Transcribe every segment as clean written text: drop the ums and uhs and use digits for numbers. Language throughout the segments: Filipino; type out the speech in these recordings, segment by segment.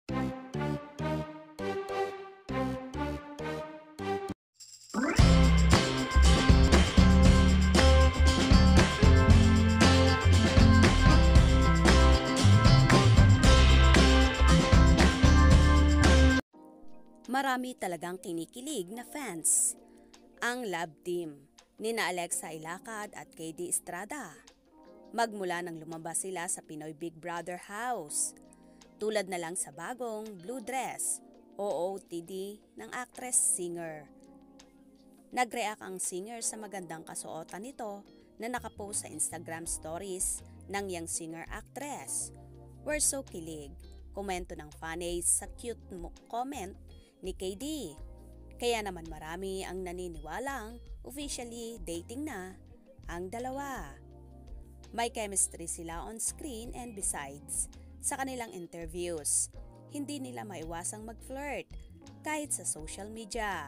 Marami talagang kinikilig na fans. Ang love team nina Alexa Ilacad at KD Estrada. Magmula nang lumabas sila sa Pinoy Big Brother house. Tulad na lang sa bagong blue dress, OOTD ng actress-singer. Nag-react ang singer sa magandang kasuotan nito na nakapost sa Instagram stories ng young singer-actress. "We're so kilig," komento ng fanays sa cute comment ni KD. Kaya naman marami ang naniniwalang officially dating na ang dalawa. May chemistry sila on screen and besides, sa kanilang interviews, hindi nila maiwasang mag-flirt kahit sa social media.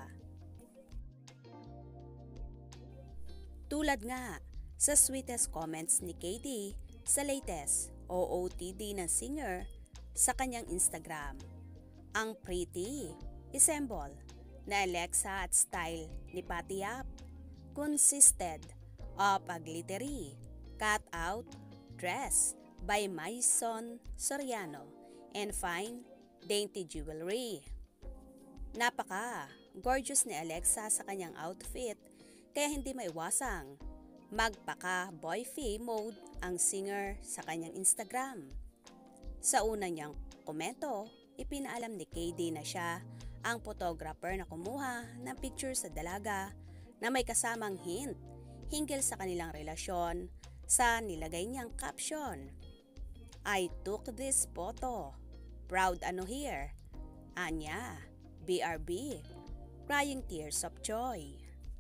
Tulad nga sa sweetest comments ni KD sa latest OOTD ng singer sa kanyang Instagram. Ang pretty assemble na Alexa at style ni Pati Yap consisted of a glittery cut-out dress by Maison Soriano and fine dainty jewelry. Napaka-gorgeous ni Alexa sa kanyang outfit kaya hindi maiwasang magpaka-boyfie mode ang singer sa kanyang Instagram. Sa una niyang komento, ipinaalam ni KD na siya ang photographer na kumuha ng picture sa dalaga na may kasamang hint hinggil sa kanilang relasyon sa nilagay niyang caption. "I took this photo. Proud ano here. Anya, BRB, crying tears of joy."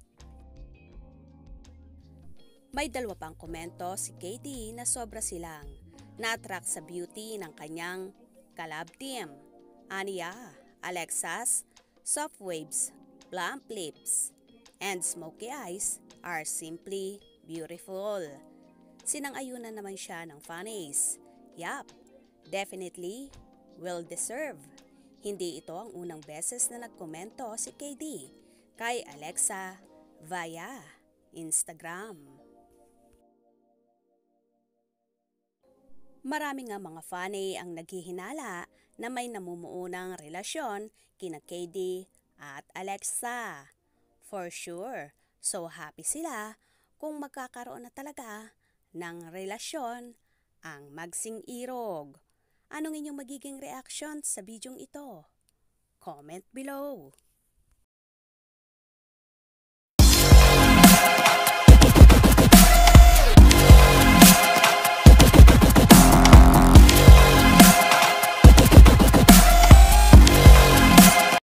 May dalawa pang komento si KD na sobra silang na-attract sa beauty ng kanyang collab team. Aniya, Alexa's soft waves, plump lips, and smoky eyes are simply beautiful. Sinang-ayunan naman siya ng fanays. Yup, definitely well deserve. Hindi ito ang unang beses na nagkomento si KD kay Alexa via Instagram. Marami nga mga fanay ang naghihinala na may namumuunang relasyon kina KD at Alexa. For sure, so happy sila kung magkakaroon na talaga ng relasyon ang magsing-irog. Anong inyong magiging reaction sa bidyong ito? Comment below.